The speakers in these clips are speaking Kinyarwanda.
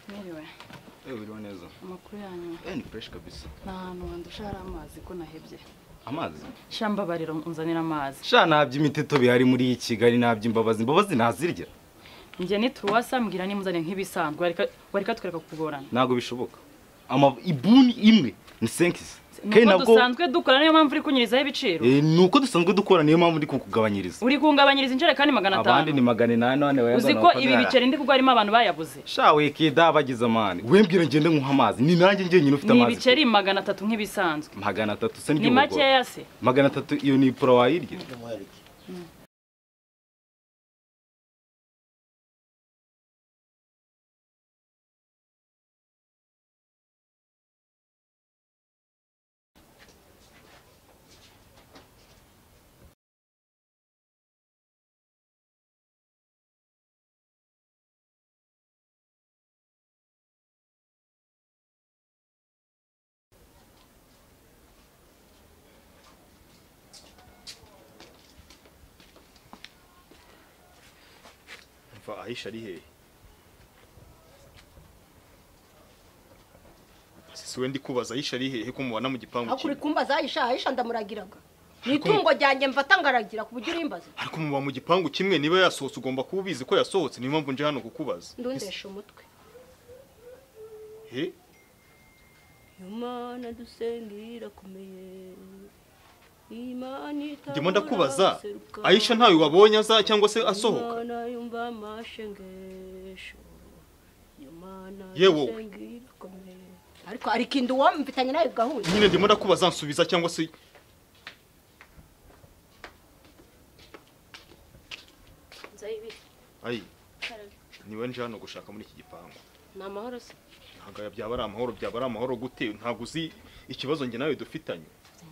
Mwiriwe. Uriho neza. Amakuru yanyu. Ni fresh kabisa. Nahantu wandushara amazi ko nahebye. Amazi? Shamba bariro unzanira amazi. Sha nabyo imiteto bihari muri Kigali nabyo imbabazi nazirya. Nje ni truwasa mbwira nimuzane nk'ibisanzwe warika twereka kugorana. Nago bishoboka. Ibuni imwe ni 5. Nuko dusanzwe dukora niyo mpamvu uri kunyirizaho ibiciro. Nuko dusanzwe dukora niyo mpamvu ndi kukugabanyiriza. Uri kungabanyiriza injerekani 500. Abandi ni 800 none wayazana. Uziko ibi biceri ndi kugwa arimo abantu bayabuze. Sha wekida bagize amani. Wembwira ngende nkuha amazi. Ni nanjye nyine ufite amazi. Ni ibiceri 300 nk'ibisanzwe. 300 se ndi. Ni make yase. 300 iyo ni pro wayirye. Aisha ari hehe? Siwe ndi kubaza Aisha ari hehe ko mubana mu gipangu cye. Akuri kumbaza Aisha ndamuragiraga. Nitungo ryanjye mfata ngaragira kuburyo urimbaza. Ariko muba mu gipangu kimwe niba yasohotse ugomba kubizi ko yasohotse niyo mpamvu nje hano kukubaza. Ndundesha umutwe. He? Imana dusengira komeye. Ndimo ndakubaza Aisha ntawe wabonye aza cyangwa se asohoka. Yewe ariko arikindu wo mfitanye nayo gahunda. Nyine ndimo ndakubaza nsubiza cyangwa se Ai niwe nje hano gushaka muri iki gipangu. Na mahoro se. Ntago byaba ari amahoro gute ntago uzi ikibazo nge nawe dufitanye.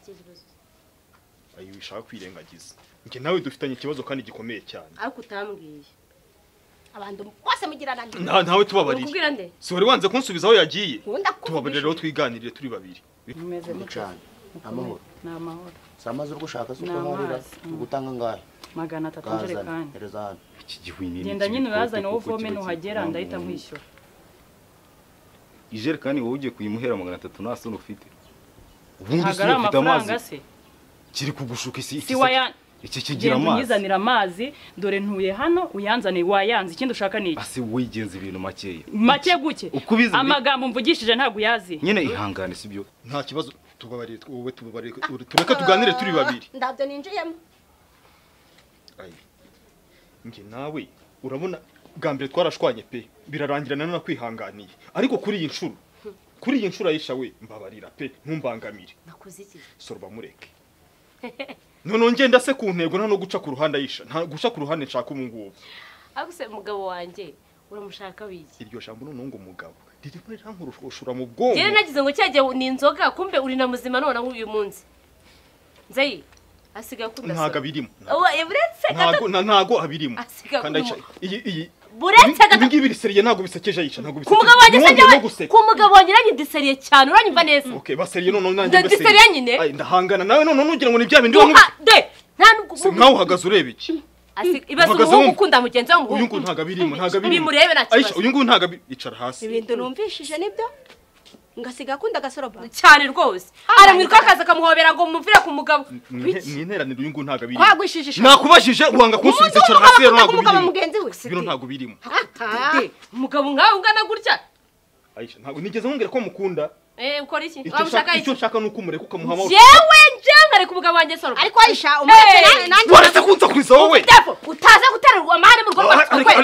Ayi wishaka kwirengagiza. Nge nawe dufitanye ikibazo kandi gikomeye cyane. Ariko utambwiye. Abantu bose mugirana ngi. Ntawe tubabarira. Ukubwira nde? Si wari wanze kunsubiza aho yagiye. Tubabarira rero twiganirire turi babiri. Mumeze mucane. Amahoro. Na amahoro. Samaze ugushaka suko harira ugutanga ngahe? 300 njerekani. Erezana. Iki gihwinira. Genda nyine uyazane wo vome nuhagera ndahita nkwishyura. Ijerekani wowe ugiye kuyimuhera 300 nasone ufite. Ubundi si ufite amazi. Kiri kugushuka isi iki kigira amazi nyizanira amazi dore ntuye hano uyanzane wayanze ikindi ushaka niki ase wigenza ibintu makeya make guke amagambo mvugishije ntago yazi nyine ihangane sibyo nta kibazo tubabarire wowe tubabarire tureka tuganire turi babiri ndabyo ninjiyemo ayi nge nawe urabona bwambere twarashwanye pe birarangirana na kwihanganiye ariko kuri iyi nshuro Aisha we mbabarira pe ntumbangamire nakoze iki sorba mureke none ngenda se ku ntego nta no guca ku ruhande Aisha nta guca ku ruhande nshaka umungubu akuse mugabo wanje uramushaka wiki iryo jambo none ngo mugabo riri muri rankurushura mu bwongo je nagize ngo cyaje ni inzoga kumbe uri na muzima none uyu munsi nzei asiga kudasa ntaga birimo uretse ntago abirimo kandi iyi buretse ngi biriseriye ntago bisekeje Aisha ntago bisekeje kumugabo wanje ku mugabo wanje nanyidiseriye cyane uranyumva neza okay baseriye none nanjye ndiseriye nyine ay ndahangana nawe none nugira ngo ni bya bindi de nta nubwo nkaho uhagaze ureba iki ibaze umuhungu ukunda mugenzi wawe uyu ngo ntaga birimo bimurebe na kibazo Aisha uyu ngo ntaga icara hasi ibintu numvishije nibyo ngasiga kunda gasoroba cyane rwose aramwirwa akaza kamuhobera ngo mumvira ku mugabo ni interaniro uyu ngo ntaga birimo kwagwishije nakubajije uranga kunsubiza icara hasi rero ntago birimo mugenzi we bino ntago birimo umugabo ngaho ungana gutya Aisha ntago nigeze nkubwira ko mukunda ukora iki icyo nshaka nuko umureka ukamuha amahoro yewe njangare ku mugabo wanjye soro ariko Aisha umureke nanjye waretse kunsakuriza wowe utaza guterurwa amahane mu rwego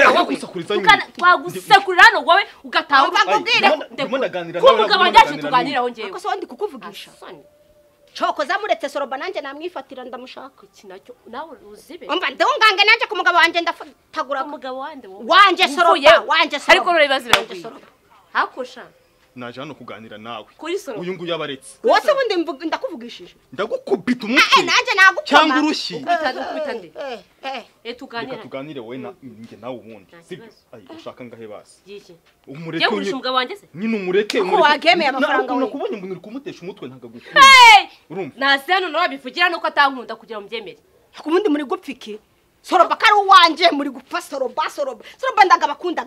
twagusekurira hano wowe ugataha ukakubwira ko umugabo wanjye tuganiraho ngewe ko ndi kukuvugisha Choko zamuretse soroba nanjye namwifatira ndamushaka iki nacyo nawe uzibe umva ndungange nanjye ku mugabo wanjye ndafatagura umugabo wanje soroba ariko rero ibazira hakusha naje hano kuganira nawe kuri soro uyu nguyu yabaretse wose ubundi ndakuvugishije ndagukubita umutwe nanjye nagukoma cyangwa urushyi ukubita nde tuganire wowe nge nawe ubundi sibyo ayi ushaka ngahe basi yiki umureke uyu umugabo wanjye se nyine umureke ko wagemeye amafaranga we nakubonye ngo uri kumutesha umutwe ntagagukunda urumva nase hano nawe bivugira nuko atankunda kugira mubyemere kubundi muri gupfiki soroba kari uwanje muri gupfa soroba ndagabakundaga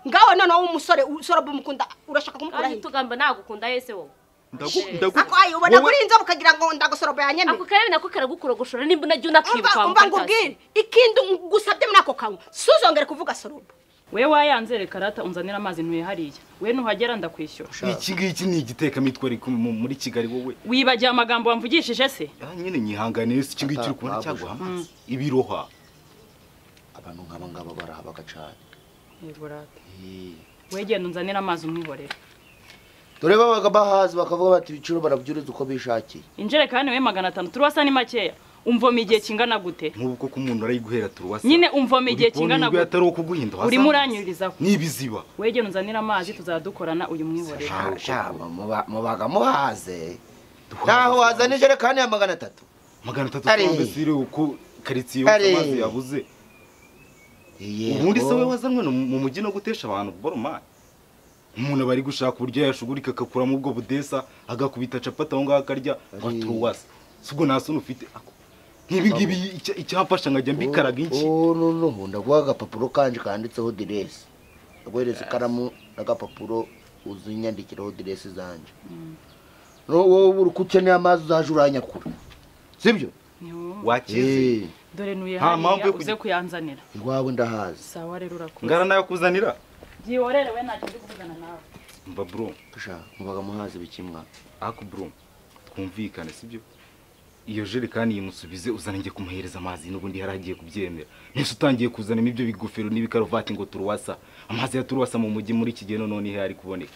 ngaho none w'umusore soroba umukunda urashaka kumukura Kandi tugamba nagukunda yese wowe. ako ayi ubona kuri inzobe ukagira ngo ndagusoroba yanyeme Ako kare nako karagukurogoshora nimba unajya unakwibuka umva ngubwire ikindi ngusabye muri ako kanwa suzongere kuvuga soroba we wayanze reka rata unzanira amazi ntuye hariya we nuhagera ndakwishyura iki ngiki ni igitekamitwe ariko muri Kigali wowe wibagiye amagambo wamvugishije se nyine nyihanganiye iki ngiki uri kubona cyaguha amazi ibiroha abantu nk'aba ngaba barahaba gacana yego rata we genda unzanira amazi umwihorera dore babaga bahazi bakavuga bati ibiciro barabyuriza uko bishakiye injerekani we 500 turuwasa ni makeya umvoma igihe kingana gute nk'uko ko umuntu arayiguhera turuwasa nyine umvoma igihe kingana gute atari ukuguhinda uri muranyuririzaho nibiziba we genda unzanira amazi tuzadukorana uyu mwihorera shaba mubaga muhaze ntaho wazana ijerekani ya 300 300 uko karitsiye amazi yabuze ubundi se we wazanwe mu mujyi no gutesha abantu boromani umuntu bari gushaka uburyo yashugurika akakuramo ubwo budesa agakubita capata aho ngaho akarya turuwasa subwo nasone ufite nkibi ngibi icyamfasha ngajya mbikaraga inki no ndaguha agapapuro kanje kanditseho diresi agwereza ikaramu n'agapapuro uzinyandikiraho diresi zanje no wowe urukukeneye amazi uzaje uranyakura sibyo wakeze dore nuye hariya uze kuyanzanira iwawe ndahazi sawa rero urakoze ngara nayo kuzanira giorere we ntacyo ndi kuvugana nawe mba bro mubaga muhazi bikimwa ako bro twumvikane sibyo iyo jerekani yimusubize uzana nge kumuhereza amazi n'ubundi yaragiye kubyemera nese utangiye kuzana ibyo bigofero n'ibikarovati ngo turuwasa amazi ya turuwasa mu mujyi muri iki gihe none ihe ari kuboneka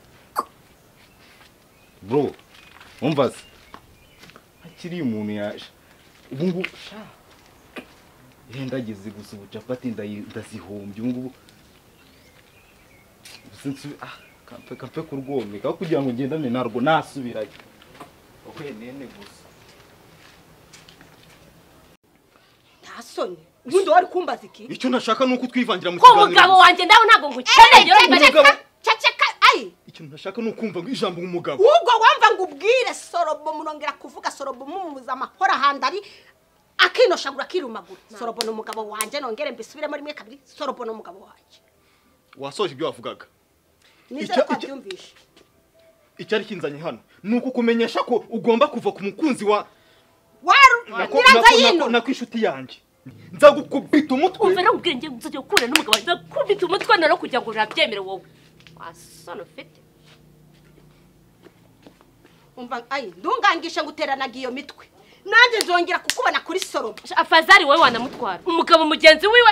bro umvaze akiri umuntu yaje ubungu ndagize gusa ubucapati ndazihombye ubungu sinzi kampe kurwomeka kugira ngo ngendane narwo nasubirayo oke nene gusa ntasoni ubundi wari kumbaza iki icyo nashaka nuko twivangira mu ko umugabo wanjye ndaho ntago ngukeneye caceka ayi icyo nashaka nukumva ngo ijambo umugabo ubwo wamva ngo ubwire sorobo munongera kuvuga sorobo mumuza amahora handari akinoshagura kirumagura sorobo no mugabo wanje nongere mbisubire muri mwe kabiri sorobo no mugabo wanje wasoje ibyo wavugaga nizere ko byumvishe icyari kinzanye hano nuko kumenyesha ko ugomba kuva ku mukunzi wa niranza yino nakwishuti yanjye nzagukubita umutwe umva no ubwenge nzajya gukura n'umugabo nzakubita umutwe no kugira ngo urabyemere wowe wasana ufite umva ayi ndungangisha nguteranaga iyo mitwe nanjye nzongera kukubona kuri sorobo afazari wowe wanamutwara umugabo mugenzi wiwe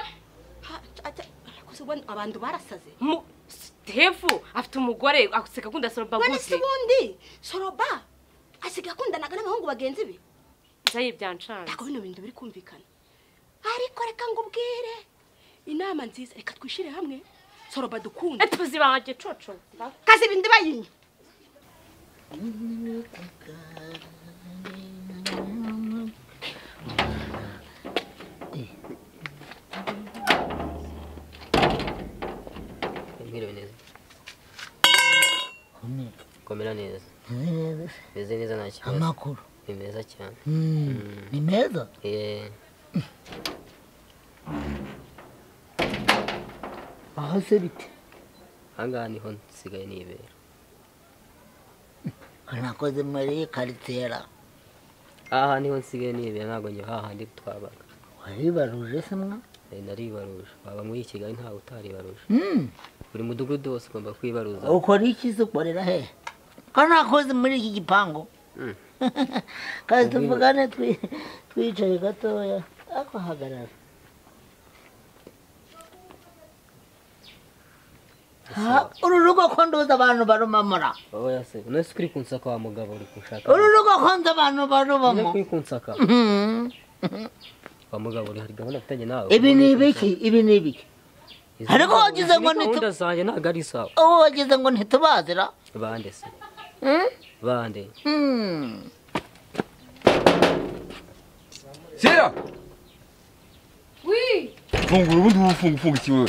abantu barasaze Stefu afite umugore akuseka kunda soroba gute wani sibundi soroba asiga kundanaga n'abahungu bagenzi be zaye byancana ako bino bintu biri kumvikana ariko reka ngubwire inama nziza reka twishire hamwe soroba dukunda tuzibanje coco kazi bindi bayinya komera neza meze neza nta kibazo amakuru ni meza cyane ni meza aho se bite ahangaha niho nsigaye nibera nakoze muri karitera aha niho nsigaye nibera ntabwo njye hahandi twabaga waribaruje se mwa naribaruje waba muri Kigali ntawe utaribaruje buri mudugudu wose ugomba kwibaruza ukora iki se ukorera he ko nakoze muri iki gipangu kazi tuvugane twicaye gatoya ako hagarara uru rugo ko nduzi abantu barumamura oya se unese kuri kunsaka wa mugabo uri kunshaka uru rugo ko nzi abantu barubamo kuri kunsaka wa mugabo uri hari gahunda mfitanye nawe ibi ni ibiki ariko wagize ngo gahunda zanjye ntabwo ari sawa wagize ngo ntitubazira bande se bande Sera oui fungura ubundi ufunga ikiwe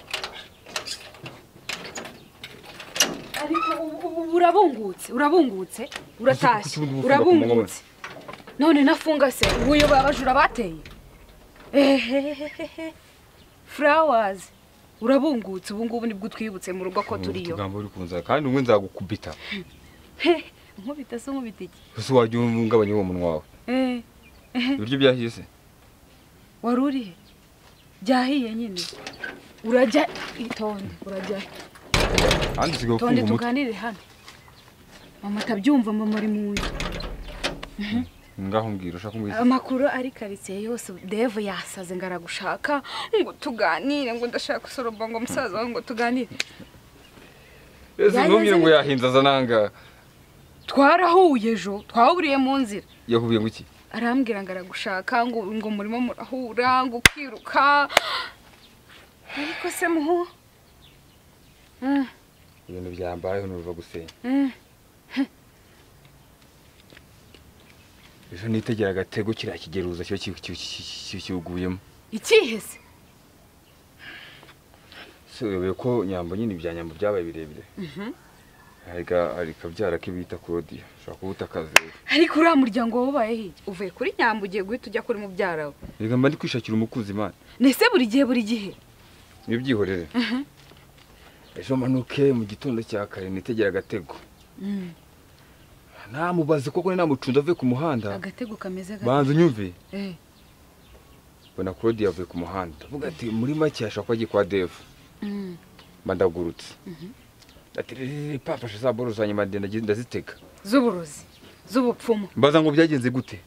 ariko urabungutse uratashye urabungutse none nafunga se ubuyo babajura bateye flowers urabungutse ubu ngubu nibwo twibutse mu rugo ko turiyo tugambo uri kunza kandi umwe nzagukubita nkubita se nkubita iki ese wajya ungabanya uwo munwa wawe ibiryo byahiye se wari urihe byahiye nyine urajya itonde urajya kandi sigaho tonde tuganire hano mama atabyumva mama ari mu nzu ngaho mbwira ushaka kumbwira amakuru ari karitsiye yose Dave yasaze ngaragushaka ngo tuganire ngo ndashaka usoroba ngo musaza ngo tuganire ese ntumire ngo yahinzaza nanga twarahuye ejo twahuriye mu nzira yahubiye ngo iki arambwira ngaragushaka ngo murimo murahura ngo kwiruka ariko se muhu ibintu byambayeho nuva gusenya ejo nitegera agatego kiriya kigeruza kiba kiwuguyemo ikihe se se uyobewe ko nyambo nyine ibya nyambo byabaye birebire arika byara ko bita Claudia ushaka kubuta akazi ariko uriya muryango wabaye hirya uvuye kuri nyambo ugiye guhita ujya kuri mubyara we reka mba ndi kwishakira umukunzi Imana nese buri gihe niyo byihorere ejo manuke mu gitondo cya kare nitegera agatego namubaze koko namucunda avuye ku muhanda agatego kameze banza unyumve bona Claudia avuye ku muhanda avuga ati muri make yashaka ko agiye kwa Dave bandagurutse ati papa za boro zanye madenda ndazitega z'uburozi z'ubupfumu mbaza ngo byagenze gute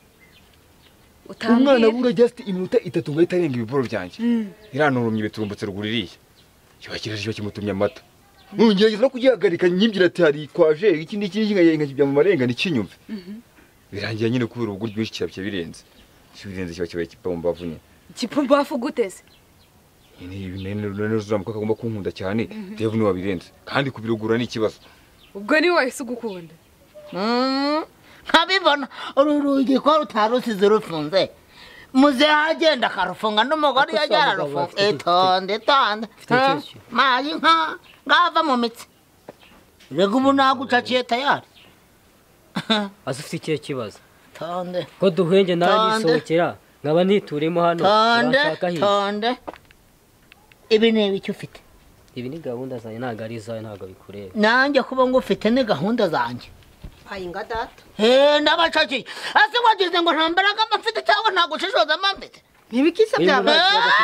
umwana bura just iminota 3 ngo itarenga ibiboro byanjye iranurumye biturumbutse ruguririye cyo kimutumye amata ngerageza no kugihagarika nyimbira ati hari kwaje ikindi nkakibya mu marenga n'ikinyumve birangiye nyine kubera ubwo rwinshi kirabye birenze kiba kipomba vunye kipomba afu guteze none uzamuka kagomba kunkunda cyane Dave ni wabirenze kandi kubirugura ni ikibazo ubwo ni wahise ugukunda nkabibona urugi ko rutarusize rufunze muze agenda akarufunga n'umugore yajyara rufunga tonde mayi nka ngava mu mitsi rega ubu nagucaciye tayari azufite ikihe kibazo tonde ko duhenge nanisohokera nkaba nituremo hano tonde ibi ni ibiki ufite ibi ni gahunda zanjye ntabwo ari izawe ntabwo bikureba nanjye kuba ngo ufite ni gahunda zanjye ayinga data ndabacaciye ase wagize ngo nta mbaraga mfite cyangwa nta gushishoza mfite ntibikise byabaye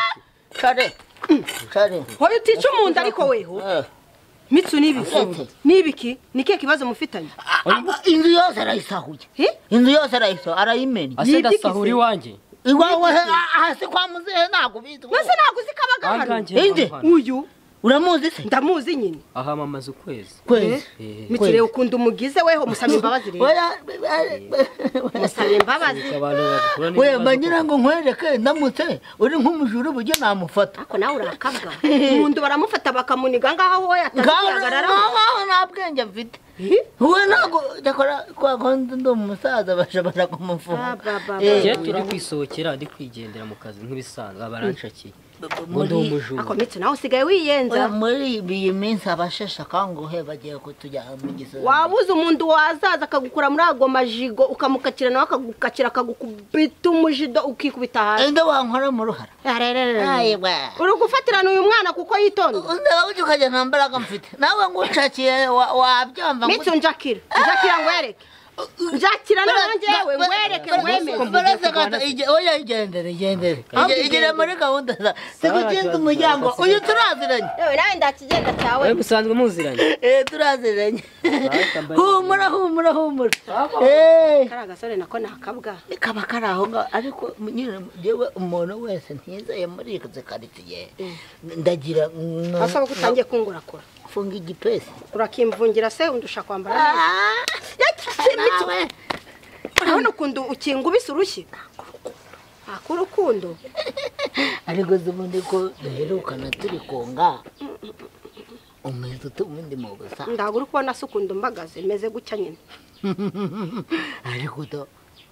kare hoyo utica umuntu ariko weho mitsu nibiki nike kibazo mufitanye inzu yose arayisahuye inzu yose arayimenya asedasahura iwanjye iwawe hasi kwa muzehe ntabwo bizi nase ntabwo zikabagahana inde uyu uramuzi se ndamuzi nyine aha mamaze ukwezi mitire ukunda umugize weho musaba imbabazi rero musaba imbabazi we manyira ngo nkwereke ndamutse uri nk'umujuru bujye namufata ako nawe urakabwa umuntu baramufata bakamuniga ngaho we atazihagarara ngaho nta bwenge mfite we ntabwo dakora kwa kondi ndo umusaza bashobora kumufunga turi kwisohokera ndi kwigendera mu kazi nk'ibisanzwe abaranshakiye ako mitsi nawe usigaye wiyenza muri iyi minsi abashesha kanguhe bagiye kutujyana mu gisozi wabuze umuntu wazaza akagukura muri ago majigo ukamukakira nawe akagukakira akagukubita umujido ukikubita hasi inde wankora mu ruhara uri gufatirana uyu mwana kuko yitonda undi ukajya nta mbaraga mfite nawe ngo unshakiye wabyumva mitsi njakira ngwereke njakira nanjye yewe ngwereke ngwemeze oya igendere igere muri gahunda za sikukinze umuryango uyu turaziranye yewe nawe ndakigenda cyawe we musanzwe muziranye turaziranye humura kari agasore nako nakabwa kaba kari aho ngaho ariko nyine yewe umuntu wese ntizeye muri izi karitsiye ndagira asaba ko utangiye kungurakura funga igipesi urakimvungira se undusha kwambara neza urabona ukuntu ukingubise urushyi akurukundo ariko zubundi ko duherukana turi konga umeze utubundi mu gusa ndago uri kubona se ukuntu mbagaze meze gutya nyine ariko do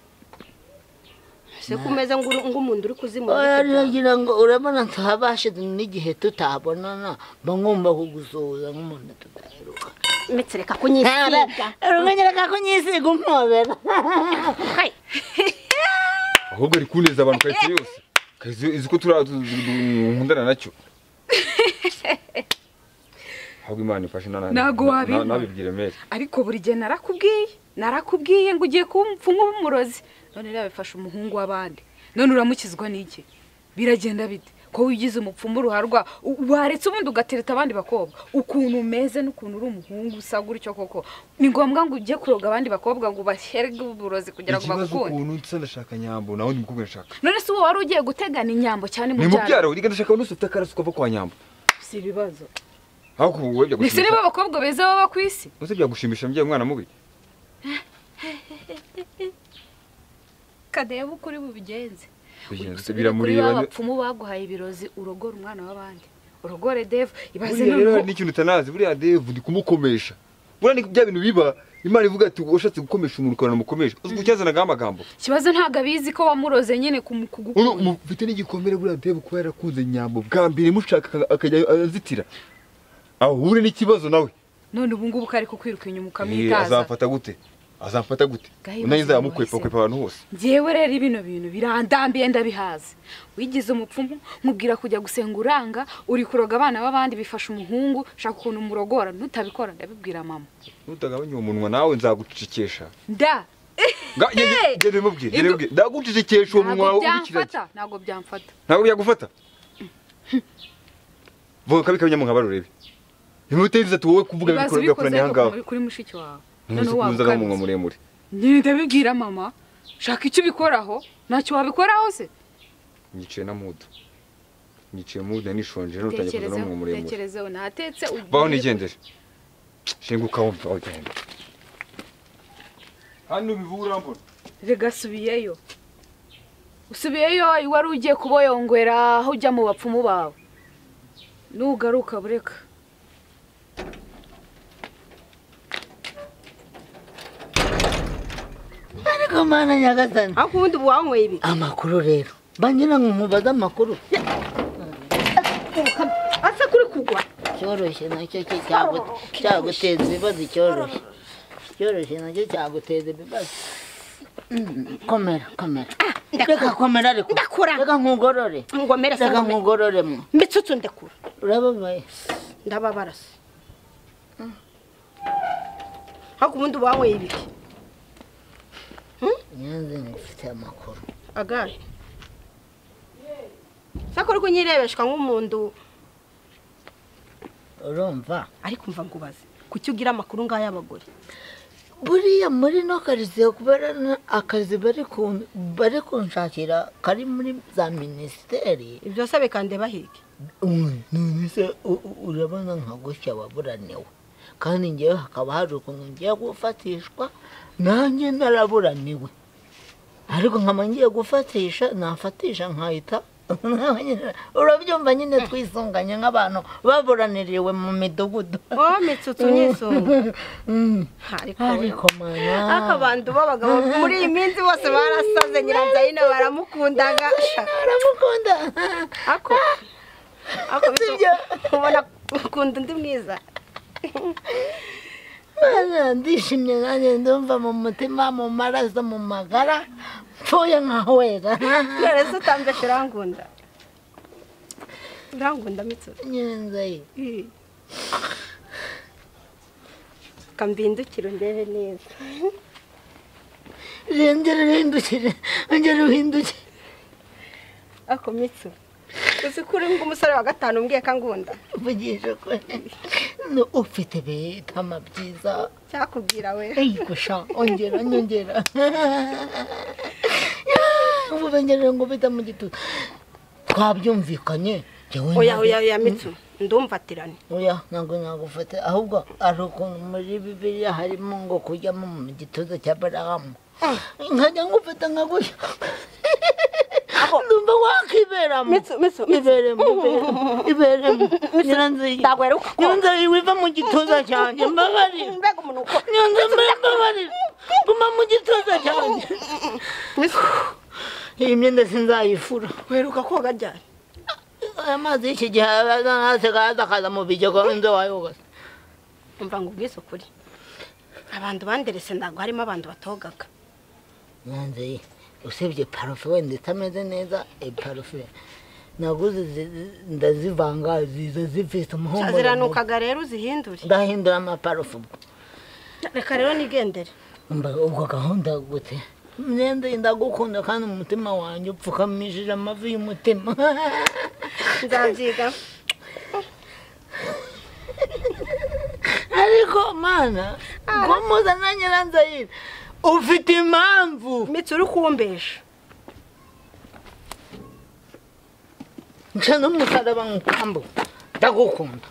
se kumeze ngo umuntu uri kuzimura aragira ngo urabona ntabashije n'igihe tutabonana bangomba kugusoza nk'umuntu tudaheruka mitsereka kunyisiga urumanyereka kunyisiga umpobera ahubwo ari kuneza abantu kayitse yose kazi iziko nkundana nacyo ahubwo Imana ifashe Ntago wabibona. nabibwire Mary. ariko buri gihe narakubwiye ngo ugiye kumfunga umurozi none rero bifasha umuhungu w'abandi none uramukizwa n'iki biragenda bite ko wigize umupfumu ruharwa waretse ubundi ugatereta abandi bakobwa ukuntu umeze n'ukuntu uri umuhungu usagura icyo koko ni ngombwa ngo ujye kuroga abandi bakobwa ngo basherege uburozi kugira ngo bagukunde ukuntu nsa ndashaka nyambo naho ndi mukobwa nshaka none se wowe wari ugiye gutegana inyambo cyane ni mubyara uriga ndashaka n'usu ufite akarasi ukava kwa nyambo si ibibazo aho kubuwe byo Nise niba abakobwa beza baba ku isi Uze byagushimisha mbye umwana mubi Kadeye bukuri bubigenze biramuri abapfumu baguhaye ibirozi urogora umwana w'abandi urogore Dave ibaze rero n'ikintu utanazi buriya Dave ndi kumukomesha buriya ni bya bintu biba Imana ivuga ati ushatse gukomesha umuntu ukabona mukomesha uzi kucyazanaga amagambo kibazo ntago abizi ko wamuroze nyine kumukugukunda mufite n'igikomere buriya Dave kuba yarakunze nyambo bwa mbere mushaka akajya azitira aho hure n'ikibazo nawe none ubu ngubu kari kukwiruka inyuma ukamwitaza azamfata gute unanyiza yamukwepa abantu hose ngewe rero ibino bintu birandambiye ndabihaze wigize umupfumu nkubwira kujya gusenga uranga uri kuroga abana b'abandi bifasha umuhungu shaka ukuntu umurogora ntutabikora ndabibwira mama nutagabanya umunwa nawe nzagucicikesha gende mubwire ndagucicikesha uwo munwa ubikirage ntago byamfata ntago byagufata vuga kabikabanya mu nkabarurebe imuteza tuwowe kuvuga bikoranye hangaho kuri mushiki wawe none wakuza mu muremure ndabibwira mama shaka icyo bikoraho ntacyo wabikoraho se nyice na mudu nyice mudu nishonje n'utangiye kuza mu muremure tekerezeho natetse baho nigendere shinguka wumva ugenda hano bivura mbona rega subiyeyo usubiyeyo wari ugiye kuboyongwera aho ujya mu bapfumu bawe nugaruka bureka ariko mana nyagasani aho ubundi wanyweye ibi amakuru rero bangira ngo nkubaze amakuru asa kuri kugwa cyoroshye nacyo cyaguteza ibibazo cyoroshye nacyo cyaguteza ibibazo komera reka komera ariko reka nkugorore reka nkugororemo mbitsutsu ndekura urababaye ndababara se aho ubundi wanyweye ibiki nyanze ngufite amakuru agahe sakora ko nyirebeshwa nk'umuntu urumva ariko mva ngubaze kuki ugira amakuru ngaho y'abagore buriya muri no kariziye kubera akazi bari kunshakira kari muri za minisiteri ibyo se bikandeba hiki none se urabona nka gutya waburaniwe kandi ngewe hakaba hari ukuntu ngiye gufatishwa nanjye naraburaniwe ariko nkaba ngiye gufatisha nafatisha nkahita urabyumva nyine twisunganye nk'abantu baburaniriwe mu midugudu mitsutsu nyisunga ariko mana abantu b'abagabo muri iyi minsi bose barasaze nyiranzayine baramukundaga ako ubona ukunda undi mwiza ndishimye nanjye ndumva mu mutima mu maraso mu magara mpfuye nkahwera rero utambeshe urangunda mitsutsu nyiranzayi kambindukire ndebe neza ongera uhindukire ako mitsu uzi ko uri nk'umusore wa gatanu umbwiye ko angunda uvugisha ko ufite bitama byiza cyakubwira we gusha ongera nyongera ubu bengerere ngo bita mu gitutu twabyumvikanye oya mitsu ndumvatirane oya ntabwo nagufata ahubwo ari ukuntu muri bibiliya harimo ngo kujyamo mu gituza cya barahamu nkajya ngufata nkagusha ndumva wakiberamo iberemo nyiranzayi wiva mu gituza cyanjye mbabarira guma mu gituza cyanjye iyi myenda sinzayifura weruka koga ryari aya mazi y'iki gihe akaza mu bigega inzu wayogoza umva ngo ubwise ukuri abantu banderese ntabwo harimo abantu batogaga nyanzayi usibye parufe wenda itameze neza parufe naguze ndazivanga ziza zifite umuhumuro ziranukaga rero uzihindure ndahindura amaparufu reka rero nigendere ubwo gahunda gute myenda ndagukunda kandi umutima wanjye upfukamishije amavi y'umutima nzabyiga ariko mana ngomuza na Nyiranzayire ufite impamvu mitsuru kumbesha nca n'umusaraba nkambu ndagukunda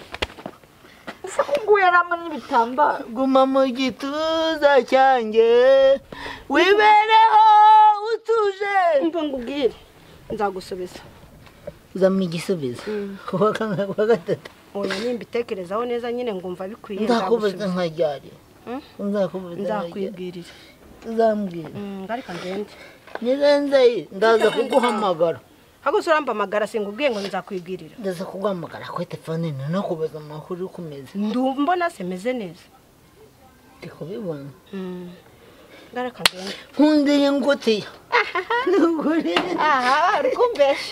nguheramo n'ibitambaro guma mu gituza cyanjye wibereho utuje mva ngubwire nzagusubiza uzampa igisubizo kuwa gatatu oya nimba itekerezaho neza nyine ngumva bikwiye ndakubaza nkajyari nzakwibwirira uzambwira ngarika ngende Nyiranzayire ndaza kuguhamagara haguse urambamagara singubwiye ngo nzakwibwirira ndaza kuguhamagara kuri telefone no kubaza amakuru uko umeze mbona se meze neza ndi kubibona ngarika ngende nkundiye ngutiya aha uri kumbesha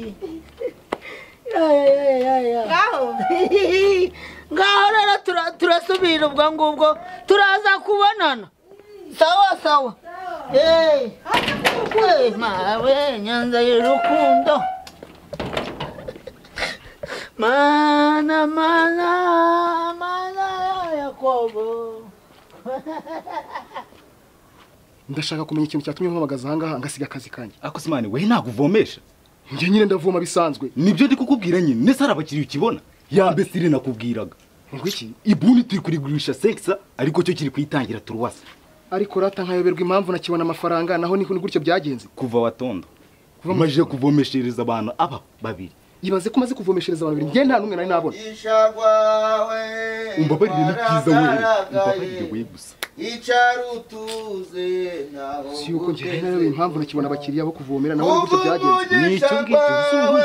ngaho rero turasubira ubwo ngubwo turaza kubonana sawa mawe Nyanzayire urukundo mana Yakobo ndashaka kumenya ikintu cyatumye mpamagaza ahangaha ngasiga akazi kanjye ako simani we ntabwo uvomesha njye nyine ndavoma bisanzwe nibyo ndi kukubwira nyine nese hari abakiriya ukibona mbese iri nakubwiraga ngwiki ibuni turi kurigurisha 6 ariko cyo kiri kwitangira turuwasa ariko rata nkayoberwa impamvu nakibona amafaranga naho ni gutyo byagenze kuva watondo umajije kuvomeshereza abantu aba babiri ibaze ko maze kuvomeshereza abantu babiri njye nta numwe nari nabona umbabarire ni byiza we umbabarire we gusa icarutuze naho si uko njye nayo impamvu nakibona abakiriya bo kuvomera naho ni gutyo byagenze nicyo ngicyo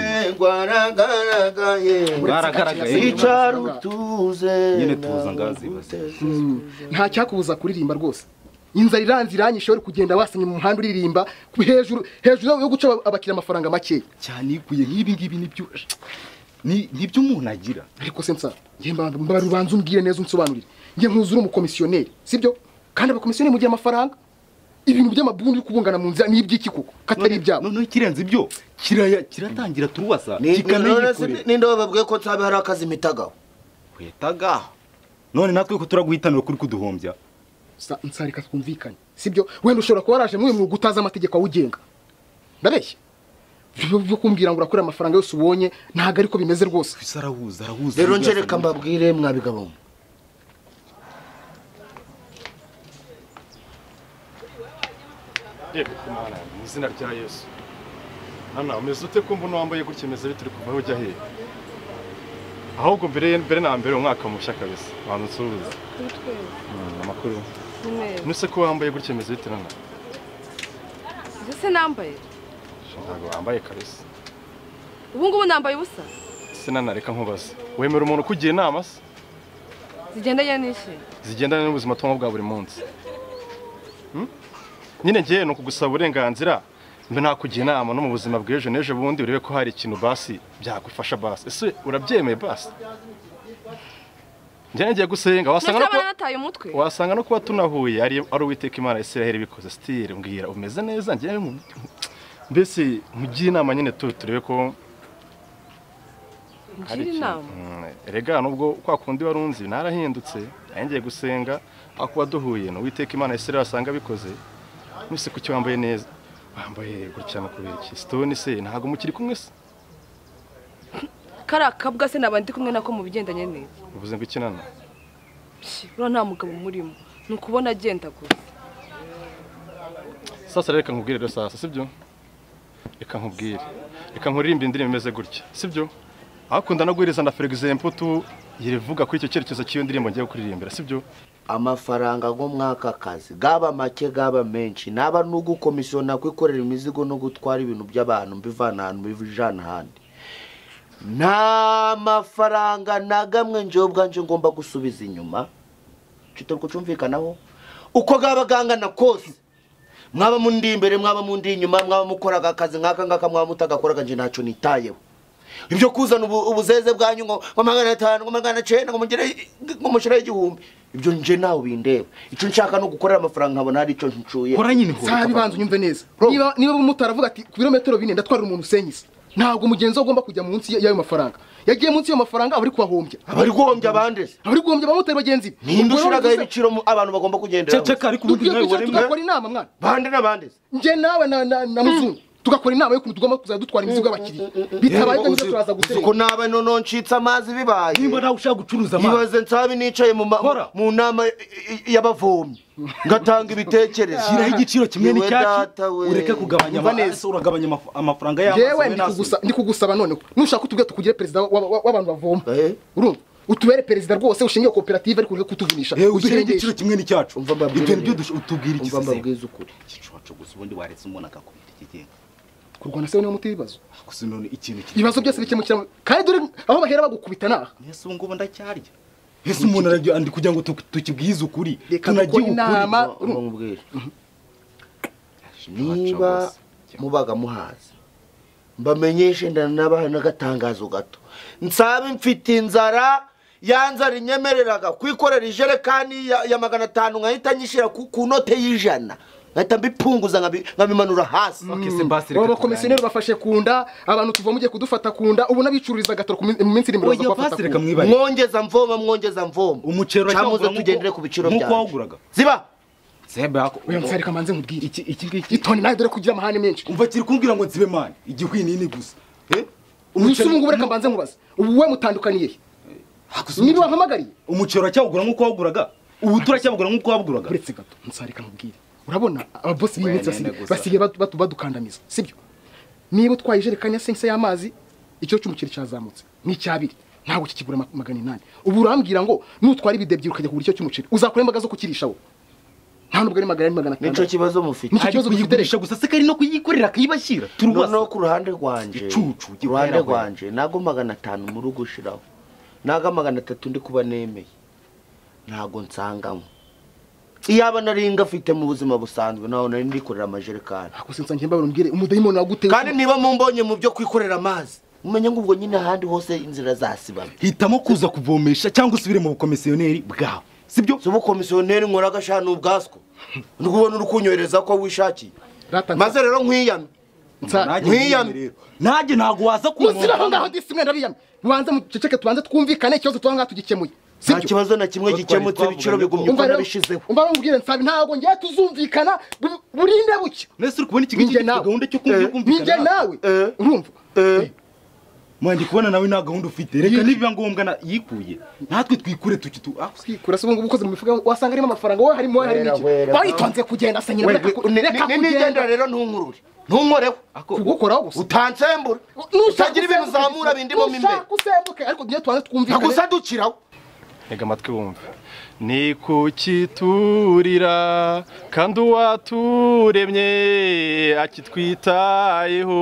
gwaragaragaye icarutuze nyine tuza ngazi base nta cyakubuza kuririmba rwose inzara iranze iranyishe uri kugenda wasenye mu muhanda uririmba hejuru yo guca abakiriya amafaranga make cyane ikuye nk'ibi ngibi nibyo umuntu agira ariko sensa mba rubanza umbwire neza unsobanurire njye nkuzura umukomisiyoneri sibyo kandi abakomisiyoneri mugiye amafaranga ibintu by'amabundi kubungana mu nzira n'ibyiki kuko katari ibyabo none kirenze ibyo kiratangira turuwasa ninde wababwiye ko nsabe hari akazi mitagaho wetagaho none natwe ko turaguhitanira kuri kuduhombya nsarika twumvikanye sibyo wenda ushobora kuba waraje muri mu gutaza amategeko awugenga ndabeshya byo kumbwira ngo urakora amafaranga yose ubonye ntago ariko bimeze rwose arahuza rero njereka mbabwire mwabigabo kumana mu izina rya Yesu hana umeze ute ko mbona wambaye gutya meze bituri kuva ujya he ahubwo mbere na mbere umwaka mushya kabisa abantu nsubiza amakuru nuse ko wambaye gutya meze bitirana ese nambaye ntago wambaye kabisa ubu ngubu nambaye ubusa sinanareka nkubaza wemera umuntu kugira inama se zigendanye n'iki zigendanye n'ubuzima twamo bwa buri munsi nyine ngiye no kugusaba uburenganzira mbe nakugira inama no mu buzima bw'ejo n'ejo bundi urebe ko hari ikintu basi byagufasha basi ese urabyemeye basi njye ngiye gusenga wasanga no kuba tunahuye ari Uwiteka Imana Isiraheli bikoze style mbwira umeze neza njye mbese mugiye inama nyine turebe ko ngira inama erega nubwo kwa kundi warunzi narahindutse ngiye gusenga akuba duhuye no Uwiteka Imana Isiraheli wasanga bikoze nuse ku cyambaye neza wambaye gutya no kubera iki stone se ntago mukiri kumwe se karakabwa se nabandi kumwe nako mu bigendanye neza uvuze ngo ikinana ura nta mugabo murimo nukubona agenda gusa sasa reka nkubwire rero sasa sibyo reka nkubwire reka nkuririmba indirimbo imeze gutya sibyo akunda no guhiriza na for example tu yirevuga kuri icyo cyerekezo cy'iyo ndirimbo ngiye kuririmbira sibyo amafaranga go mwaka kazi gaba make gaba menshi naba nugukomisiona kwikorera imizigo no gutwara ibintu by'abantu mbivana ahantu bivijana handi nta mafaranga nagamwe njobwa nje ngomba gusubiza inyuma cyo kucumvikanaho uko gaba gangana kose mwaba mundi imbere mwaba mundi inyuma mwaba mukoraga akazi nk'aka ngaka mwaba mutagakoraga nje ntacyo nitayeho ibyo kuzana ubuzeze bwanyu ngo 500 ngo 900 ngo mugire ngo mushira igihumbi ibyo nje nawe bindeba icyo nshaka no gukorera amafaranga nkabona ari cyo ncuye hora nyine hora sabi banzu nyumve neza niba mutaravuga ati ku birometero 4 ndatwara umuntu usenyise ntabwo mugenzi ugomba kujya munsi y'ayo mafaranga yagiye munsi y'ayo mafaranga abari kubahombya abari guhombya abandese abari guhombya abamotari bagenzi nindushiraga ibiciro abantu bagomba kugendera ceceka ariko ubundi nawe wari tugakora inama mwana bande n'abandese nje nawe na muzungu tugakora inama yo tugomba kuza dutwara imizigo y'abakiriya bitabaye kandi turaza gusenya uko nabe none ncitsa amazi bibaye nimba nawe ushaka gucuruza amazi ibaze nsabe nicaye mu nama y'abavomyi ngatanga ibitekerezo shiraho igiciro kimwe n'icyacu ureke kugabanya amazi uragabanya amafaranga yawe yewe ndi kugusaba none nushaka kutubwira tukugire president w'abantu bavoma urumva utubere president rwose ushingiye koperative ariko ureke kutuvunisha uduhere igiciro kimwe n'icyacu ibyo nibyo utubwira iki umva mbabwiza ukuri igicucu gusa ubundi waretse umuntu akakubita ikigenga kurwana se niyo muti ibibazo gusa none ikintu ibibazo byose bikemukira kandi dore aho bahera bagukubita naha Yesu ngo ndacyarya Yesu umuntu aragiye andi kugira ngo tukibwize ukuri tunagiye inama umubwire niba mubaga muhaza mbamenyeshe ndanabaha n'agatangazo gato nsabe mfite inzara yanzara inyemereraga kwikorera ijerekani ya 500 nkahita nyishira ku note y'ijana ngahita mbipunguza nkabimanura hasi abo komisiyoneri bafashe kunda abantu tuva mugiye kudufata kunda ubu nabicururiza gatoro mu minsi iri imbere bazafata mwongeza mvoma umucero cyamuze tugendere ku biciro byawe nkuko waguraga ziba Sembe yako uyu mfereka manze nkubwire iki itoni nayo dore kugira amahane menshi umva kiri kumbwira ngo nzibe mani igihwini ni gusa umucero ngo bureka mbanze nkubaza ubu we mutandukaniye niba wampamagariye umucero cyagura nkuko waguraga ubu turacyabugura nkuko wabuguraga uretse gato nsareka nkubwire urabona ababosi b'iminsi basigaye badukandamiza sibyo niba utwaye ijerekani ya 5 y'amazi icyo cy'umuceri cyazamutse ni cyabiri ntabwo kikigura 800 ubu urambwira ngo nutwara ibidebye ukajya kugura icyo cy'umuceri uzakora imbaga zo kukirisha wo nta nubwo ari 800 nico kibazo mufite nico kibazo kuyigurisha gusa se kari no kuyikorera kayibashyira turubasa no ku ruhande rwanje nago 500 muri ugushiraho naga 300 ndi kuba nemeye ntago nsangamo iyaba naringa afite mu buzima busanzwe naho nari ndikorera amajerekani akusinza njye mbabona mbwire umudayimoni wagute kandi niba mumbonye mu byo kwikorera amazi umenye ngo ubwo nyine ahandi hose inzira zasibamye hitamo kuza kuvomesha cyangwa usubire mu bukomisiyoneri bwawe sibyo so bukomisiyoneri nkora gashanu ubwasco ndikubona urukunyohereza ko wishakiye maze rero nkwiyame naje ntago waza kumva ngaho disimwe ndabiyame ubanza mu ceceke tubanze twumvikane ikibazo twanga tugikemuye nta kibazo na kimwe gikemutse ibiciro bigumye uko nabishizeho umva mbwire nsabi ntago ngiye tuzumvikana burinde buke nese uri kubona iki gahunda cyo kumvikana ninjye nawe urumva mwandi kubona nawe nta gahunda ufite reka nibiba ngombwa na yikuye natwe twikure twikura se ubukoze mu mifuka wasanga arimo amafaranga wowe harimo iki bayitonze kugenda asanyira reka kugenda rero ntunkurure ntunkoreho kugukoraho gusa utansembura utagira ibintu zamura bindimo mimbe usembuke ariko ngiye twanze twumvikane gusa dukiraho ega amatwi wumva ni kukiturira kandi uwaturemye akitwitayeho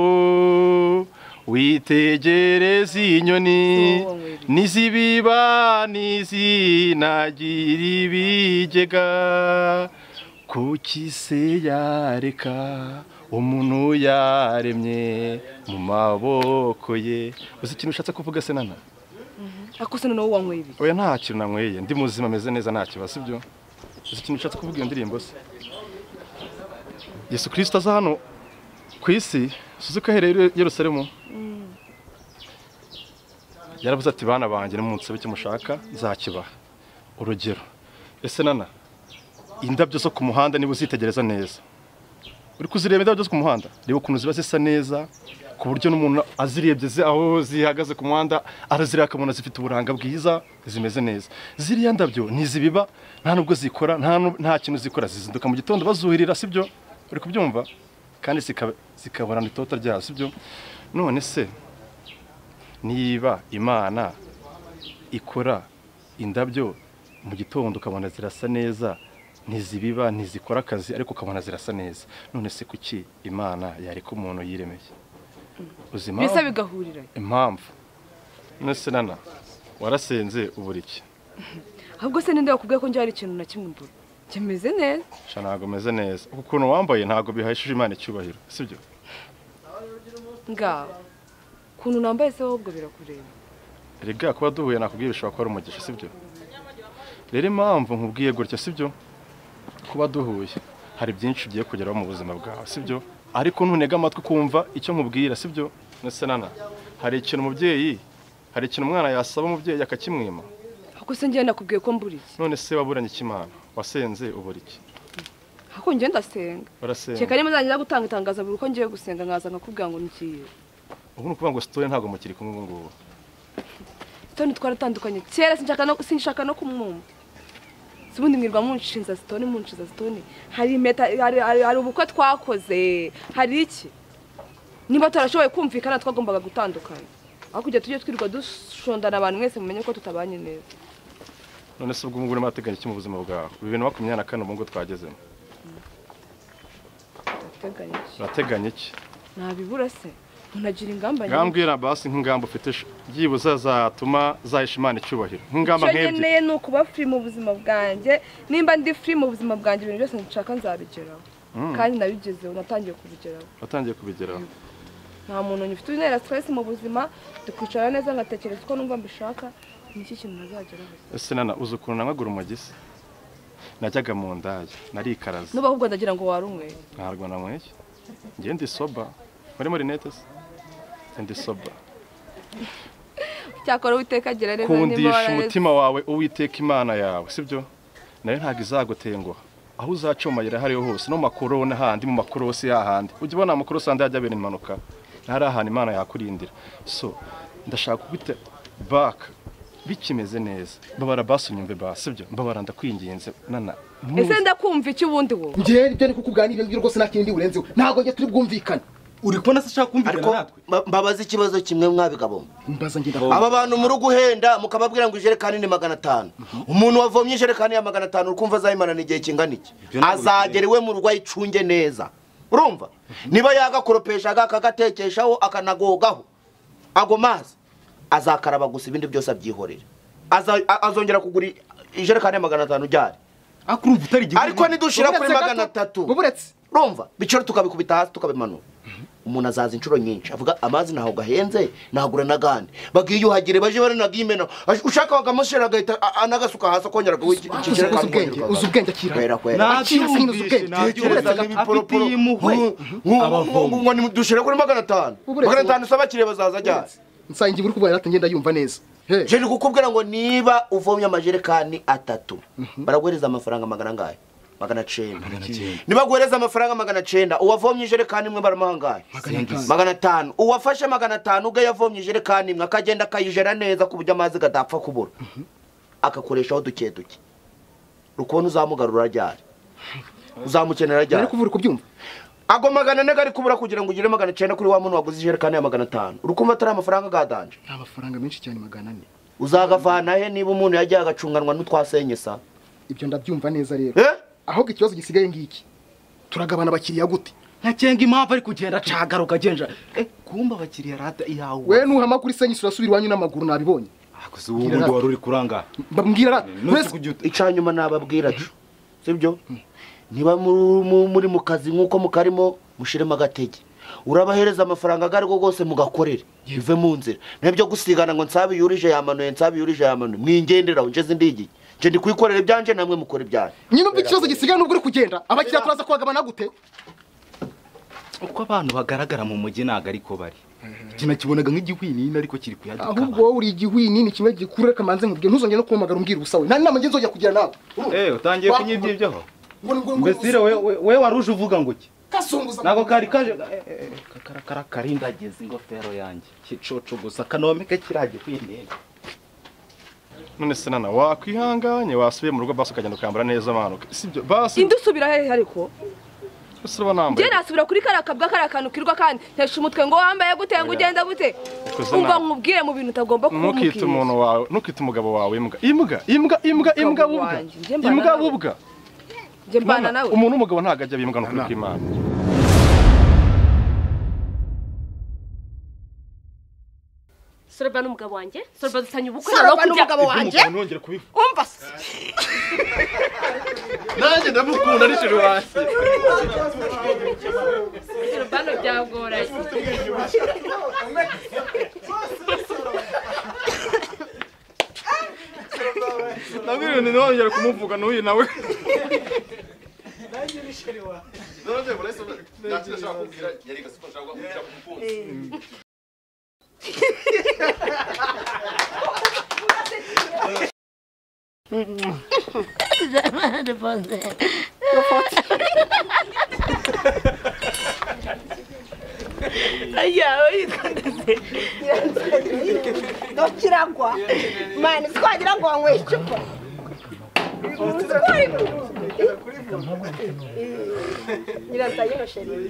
witegereza inyoni nizibiba nizinagira ibigega kuki se yareka umuntu yaremye mu maboko ye uzi ikintu ushatse kuvuga se nana akose noneho wanyweye ibi oya nta kintu nanyweye ndi muzima meze neza nta kibazo sibyo uzi ikintu ushatse kuvuga iyo ndirimbo se Yesu Kristo aza hano ku isi suzuka hereye Yerusalemu yaravuze ati bana banjye n'umunsi cyo mushaka nzakibaha urugero ese nana indabyo zo ku muhanda niba uzitegereza neza uri kuzireba indabyo zo ku muhanda reba ukuntu ziba zisa neza ku buryo n'umuntu azirebye aho zihagaze ku muhanda arazireba akabona zifite uburanga bwiza zimeze neza ziriya ndabyo ntizibiba nta nubwo zikora nta kintu zikora zizinduka mu gitondo bazuhirira sibyo uri kubyumva kandi zikaborana itota ryazo sibyo none se niba Imana ikora indabyo mu gitondo ukabona zirasa neza ntizibiba ntizikora akazi ariko ukabona zirasa neza none se kuki Imana yareka umuntu yiremeye uzima bisa bigahurira impamvu none se nana warasenze uburiki ahubwo se ninde wakubwiye ko njye hari ikintu na kimwe mbura kimeze neza sha ntago meze neza ukuntu wambaye ntago bihashije Imana icyubahiro sibyo ngaho ukuntu nambaye se ahubwo birakureba erega kuba duhuye nakubwiye bishobora kuba ari umugisha sibyo rero impamvu nkubwiye gutya sibyo kuba duhuye hari byinshi ugiye kugeraho mu buzima bwawe sibyo ariko ntunega amatwi kumva icyo nkubwira sibyo nese nana hari ikintu umubyeyi hari ikintu umwana yasaba umubyeyi akakimwima ahubwo se njye nakubwiye ko mbura iki none se waburanye ikimana wasenze ubura iki ahubwo njye ndasenga urasenga cyeka niba nzajya gutanga itangazo buri uko ngiye gusenga nkaza nkakubwira ngo nikiye ubu ni ukuvuga ngo sitore ntabwo mukiri kumwe ngubu Stone twaratandukanye kera sinshaka no kumwumva sibundi mwirwa munshinza Stone hari impeta hari ubukwe twakoze hari iki niba tarashoboye kumvikana twagombaga gutandukana aho kujya tujye twirwa dushondana abantu mwese mumenye ko tutabanye neza none se ubwo umugore mateganya iki mu buzima bwawe 2024 ubwo twagezemo urateganya iki nabibura se unagira ingamba ngambwira basi nk'ingamba ufite byibuza zatuma zahisha Imana icyubahiro nk'ingamba nk'ebye nkeneye no kuba free mu buzima bwanjye nimba ndi free mu buzima bwanjye ibintu byose nshaka nzabigeraho kandi nabigezeho natangiye kubigeraho nta muntu ufite intera stress mu buzima dukwicara neza ngatekereza uko numva mbishaka niki kintu nazageraho ese nana uzi ukuntu namagura umugisi najyaga mu ndaya narikaraza nuba ahubwo ndagira ngo warumwe ntarwa namwe ngiye ndi soba muri netes ndi soba cyakora Uwiteka neza kundisha umutima wawe Uwiteka Imana yawe sibyo nayo ntago izagutenguha aho uzacomayira hariho hose no makoro n'ahandi mu makoro hose yahandi ujye ubona amakoro sande yajyabera impanuka ntari ahantu Imana yakurindira so ndashaka kubita back bikimeze neza mbabara basunyumve ba sibyo mbabara ndakwinginze nana ese ndakumva iki ubundi wowe ngiye ibyo ni kukuganira ibyo rwose nakindi urenzeho ntago ngiye turi bwumvikana uri kubona se ashaka kumvikana natwe mbabaza ikibazo kimwe mwabigabo mbaza ngenda aba bantu muri guhenda mukababwira ngo ijerekani ni 500 umuntu wavomye ijerekani ya 500 urukumva azayimana n'igihe kingana iki azagera iwe mu rugo ayicunge neza urumva niba yagakoropesha akagatekeshaho akanagogaho ago mazi azakaraba gusa ibindi byose abyihorera azongera kugura ijerekani ya 500 ujyari akurumva utari igihe ariko nidushira kuri 300 buburetse urumva bicoro tukabikubita hasi tukabimanura umuntu azaza inshuro nyinshi avuga amazi naho gahenze nagura nagandi bagiye uhagire baje baranagimena ushaka wagamushira gahita anagasuka hasi akongera gukikira kandi uzubwenge akira ngo ni dushira kuri 500 saba kire bazaza ajya nsangi buri kubara ngenda yumva neza je ni kukubwira ngo niba uvomye amajerekani 3 baragwereza amafaranga magana ngaye 900 niba gwereza amafaranga 900 uwavomye ijerekani imwe baramuhangaye 500 uwafashe 500 uga yavomye ijerekani imwe akagenda akayijera neza ku buryo amazi gadapfa kubura akakoreshaho duke rukubona uzamugarura ryari uzamukenera ryari ari kuvura kubyumva ago 400 gari kubura kugira ngo ugire 900 kuri wa muntu waguze ijerekani ya 500 urukumva atari amafaranga gadanje amafaranga menshi cyane 400 uzagavana he niba umuntu yajya agacunganwa n'utwasenyesa ibyo ndabyumva neza rero ahubwo ikibazo gisigaye ngiki turagabana abakiriya gute ntacenga impamvu ari kugenda cagaruka genja kumba abakiriya rata iyawe we nuhama kuri senyisi urasubira iwanyu n'amaguru nabibonye akoze ubundi wari uri kuranga mbabwira icanyuma nababwira cyo sibyo niba muri mu kazi nkuko mukarimo mushiremo agatege urabahereza amafaranga gari go gose mugakorere bive mu nzira nebyo gusigana ngo nsabe yurije yamanuye mwingendera ungeze ndigi je ndi kwikorera ibyanje namwe mukora ibyanyu nyine umva ikibazo gisigaye nubwo uri kugenda abakiriya turaza kwagabana gute uko abantu bagaragara mu mujyi naga ariko bari kina kibonaga nk'igihwinini ariko kiri kuyaduka ahubwo wowe uri igihwinini kimwe gikurura kamanze nkubwiye ntuzongere no kumamagara umbwira ubusawe nta nama ngenzo kugira nawe utangiye kunyibyibyaho mbesire we waruje uvuga ngo ki nago kari kaje karindageze ingofero yanjye kicoco gusa kanomeke kiraje kwinene none se nana wakwihanganye wasubiye mu rugo basi ukagenda ukambara neza amanuka sibyo basi indusubira hehe ariko usaba nambaye je nasubira kuri karakabwa karakantu kirwa kandi ntesha umutwe ngo wambaye gute ngo ugenda gute umva nkubwire mu bintu utagomba kumubwira nukita umuntu wawe nukita umugabo wawe imbwa bubwa je mbana nawe umuntu umugabo ntago ajya bimbwa no kuri Imana Sorba n'umugabo wanjye sorba dusanya ubukwe sorba n'umugabo wanjye nongera kubivuga umva nanjye ndamukunda ari sheri wasi bano byagoranye ntabwo ibintu ntibongere kumuvuga n'uyu nawe nanjye ni sheri wa none murese ndashaka kubwira yari gasuko nshaka kubwira umukunzi Nokiragwa mani twagira ngo wanyweye icupa nyirasaye no sheri